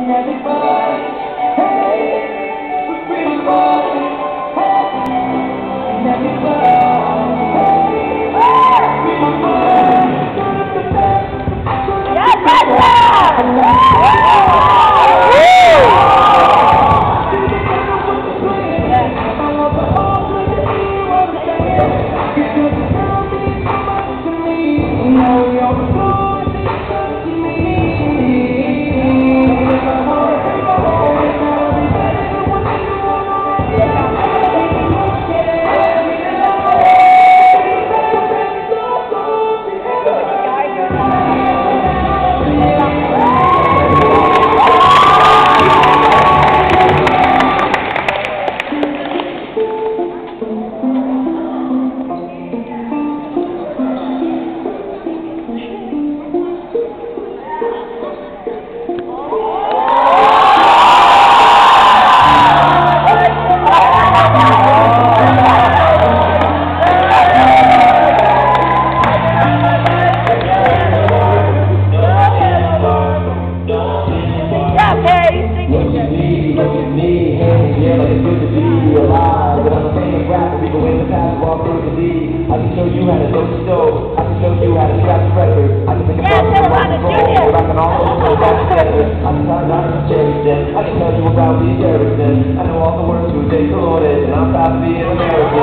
I can show you how to dope stove. I can show you how to scratch the record. I can think about you rock and roll. I can also put it back together. I can tell you how to cherish them. I can tell you about the embarrassment. I know all the words to a day loaded, and I'm proud to be an American.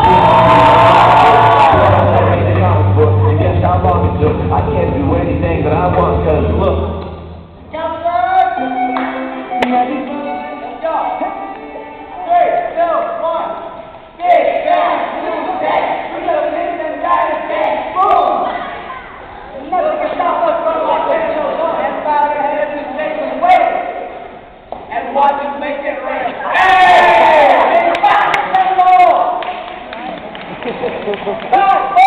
And guess how long it took. I can't do anything that I want, cause look. Watch us make it rain. Hey! Hey!